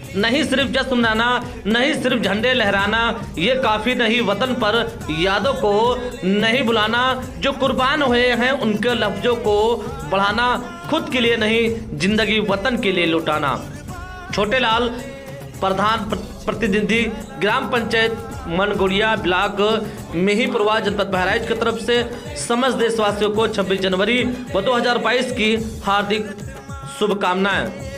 नहीं सिर्फ जश्न मनाना, नहीं सिर्फ झंडे लहराना, ये काफ़ी नहीं वतन पर यादों को नहीं बुलाना। जो कुर्बान हुए हैं उनके लफ्ज़ों को बढ़ाना, खुद के लिए नहीं जिंदगी वतन के लिए लुटाना। छोटे लाल, प्रधान प्रतिनिधि, ग्राम पंचायत मनगुड़िया, ब्लॉक मेहीपुरवा, जनपद बहराइच की तरफ से समस्त देशवासियों को 26 जनवरी व 2022 की हार्दिक शुभकामनाएं।